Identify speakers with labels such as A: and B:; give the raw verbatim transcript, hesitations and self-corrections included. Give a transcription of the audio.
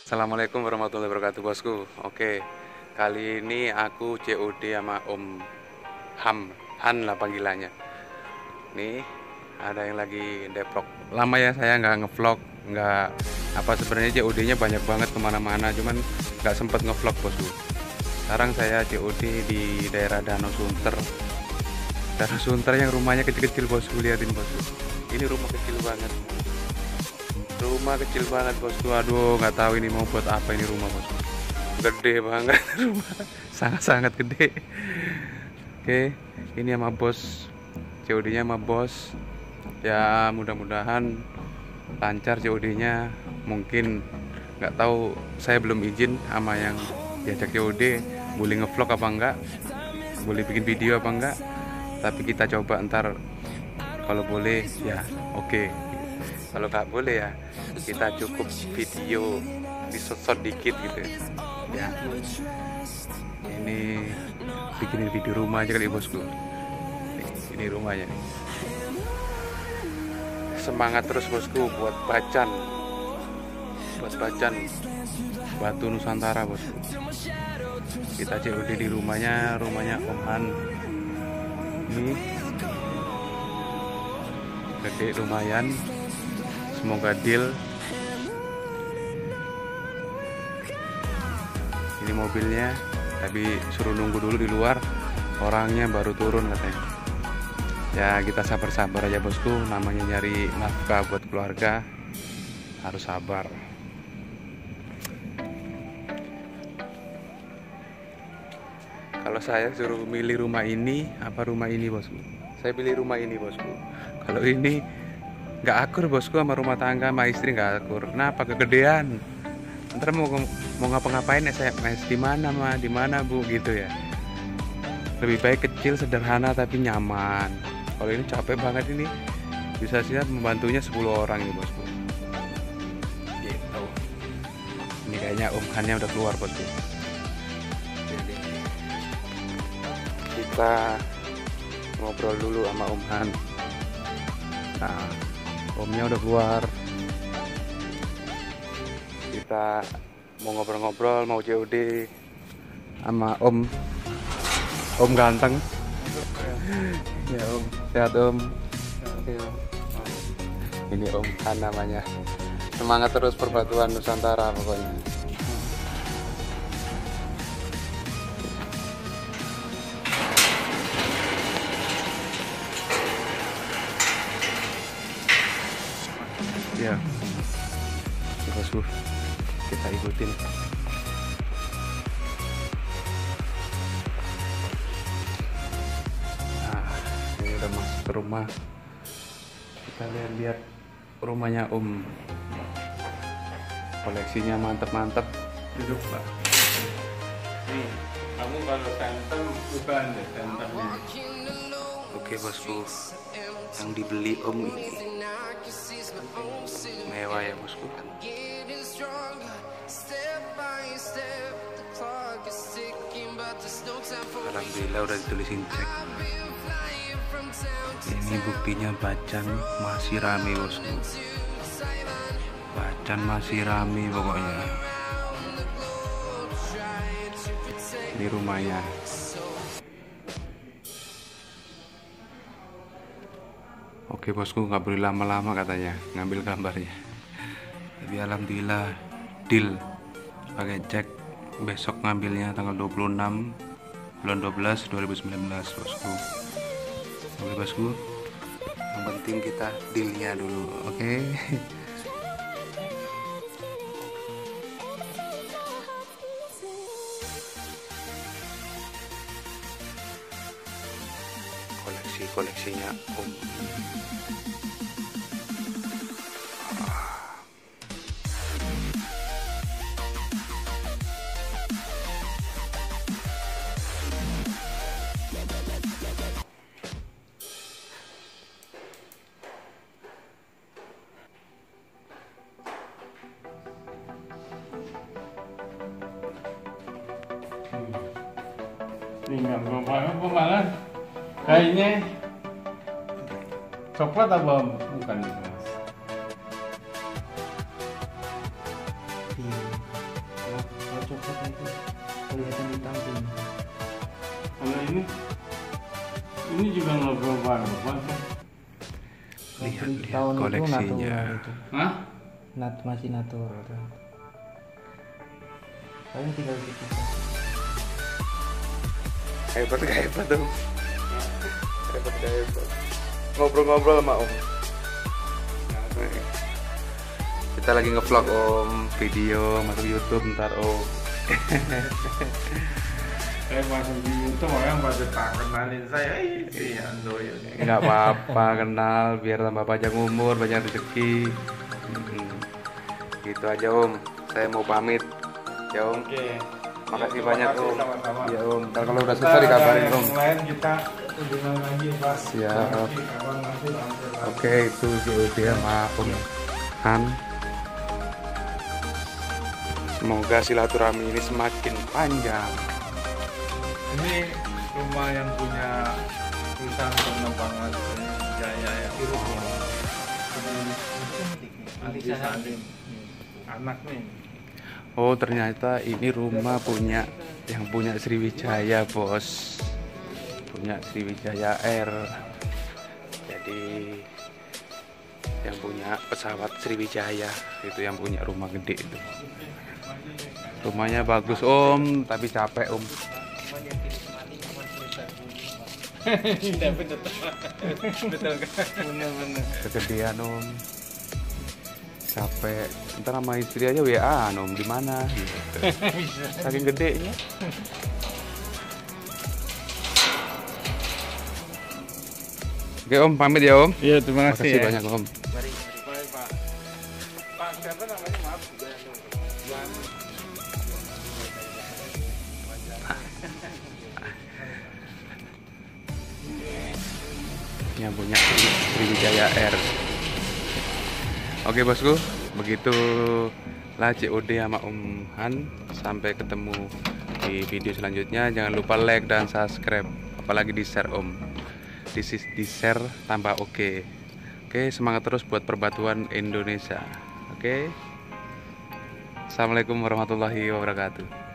A: Assalamualaikum warahmatullahi wabarakatuh bosku. Oke, kali ini aku C O D sama Om Ham, Han lah panggilannya. Nih ada yang lagi deprok. Lama ya saya nggak ngevlog, nggak apa sebenarnya C O D-nya banyak banget kemana-mana, cuman nggak sempet ngevlog bosku. Sekarang saya C O D di daerah Danau Sunter. Danau Sunter yang rumahnya kecil-kecil bosku, liatin bosku. Ini rumah kecil banget. Rumah kecil banget bosku. Aduh nggak tahu ini mau buat apa ini rumah bosku. Gede banget rumah, sangat-sangat gede. Oke, ini sama bos, C O D-nya sama bos. Ya mudah-mudahan lancar C O D-nya. Mungkin nggak tahu, saya belum izin sama yang diajak C O D boleh ngevlog apa enggak, boleh bikin video apa enggak. Tapi kita coba ntar, kalau boleh ya oke okay. Kalau nggak boleh ya kita cukup video disosot dikit gitu ya. Ini bikinin video rumah aja kali bosku. Ini rumahnya nih. Semangat terus bosku buat Bacan, buat Bacan Batu Nusantara bosku. Kita C O D di rumahnya, rumahnya Om Han. Ini gede lumayan. Semoga deal. Ini mobilnya, tapi suruh nunggu dulu di luar, orangnya baru turun katanya. Ya kita sabar-sabar aja bosku, namanya nyari nafkah buat keluarga, harus sabar. Kalau saya suruh milih rumah ini apa rumah ini bosku, saya pilih rumah ini bosku. Kalau ini nggak akur bosku, sama rumah tangga sama istri nggak akur. Kenapa? Kegedean. Ntar mau mau ngapa-ngapain S M S di mana mah, di mana bu gitu ya. Lebih baik kecil sederhana tapi nyaman. Kalau ini capek banget ini, bisa sih membantunya sepuluh orang ini bosku. Gitu. Ini kayaknya Om Hannya udah keluar bosku. Jadi kita ngobrol dulu sama Om Han. Nah, Omnya udah keluar. Kita mau ngobrol-ngobrol, mau C O D sama Om. Om ganteng. Ya Om, sehat Om. Ini Om Han namanya. Semangat terus Perbatuan Nusantara pokoknya. Ya, bosku, kita ikutin. Nah, ini udah masuk ke rumah. Kita lihat-lihat rumahnya Om. Koleksinya mantep-mantep. Duduk Pak. Nih, kamu kalau sentem bukan deh sentemnya. Oke bosku, yang dibeli Om ini mewah ya bosku. Alhamdulillah udah ditulisin cek. Ini buktinya Bacan masih rame bosku. Bacan masih rame pokoknya. Ini rumahnya. Oke bosku, nggak boleh lama-lama katanya ngambil gambarnya. Tapi alhamdulillah deal, pakai cek. Besok ngambilnya tanggal dua puluh enam bulan dua belas dua ribu sembilan belas bosku. Oke bosku, yang penting kita dealnya dulu. Oke. Koleksi-koleksinya Om.
B: Tinggal apa malah kayaknya coklat apa bukan itu mas?
A: Hmm.
B: ini. Ini juga ngobrol bareng.
A: Lihat, lihat
C: Tahun itu
A: koleksinya.
C: natural itu.
B: Hah?
C: Nat masih natural. Paling tinggal gitu.
A: Hebat gak hebat dong. Hebat gak hebat. Ngobrol-ngobrol sama Om. Kita lagi ngevlog Om, video masuk YouTube ntar Om.
B: Saya masuk di YouTube orang pada tak kenalin saya. Ih, si Ando ya.
A: Nggak apa-apa, kenal biar tambah panjang umur, banyak rezeki. Hmm. Gitu aja Om. Saya mau pamit. Ya Om.
B: Oke.
A: Makasih
B: Ya,
A: banyak
B: terima kasih,
A: Om.
B: sama-sama.
A: Ya Om. Ntar kalau udah
B: Kita
A: selesai
B: ada
A: dikabarin
B: yang
A: Om.
B: lain kita kunjungan lagi Pak.
A: Siap.
B: Nanti kapan nanti langsung lagi.
A: Oke, itu C O D sama Om Han. Semoga silaturahmi ini semakin panjang.
B: Ini rumah yang punya perusahaan penerbangan Jaya ya. Andi Salim. Anak nih.
A: Oh, ternyata ini rumah punya yang punya Sriwijaya, Bos. Punya Sriwijaya Air. Jadi yang punya pesawat Sriwijaya itu yang punya rumah gede itu. Rumahnya bagus Om, tapi capek Om.
B: Tidak betul. Betul kan? Benar-benar.
A: Kegedean Om. Capek. Ntar sama istri aja W A Om di mana gitu. Saking gedenya. Oke Om, pamit ya Om.
B: Iya, terima kasih.
A: Makasih
B: ya.
A: banyak Om.
B: Mari, mari Pak. Pak, siapa namanya? Maaf, Juan.
A: Yang punya Sriwijaya Air. Oke bosku, begitulah C O D sama Om Han. Sampai ketemu di video selanjutnya. Jangan lupa like dan subscribe, apalagi di share Om. Di, di share tambah oke. Okay. Oke, semangat terus buat Perbatuan Indonesia. Oke. Assalamualaikum warahmatullahi wabarakatuh.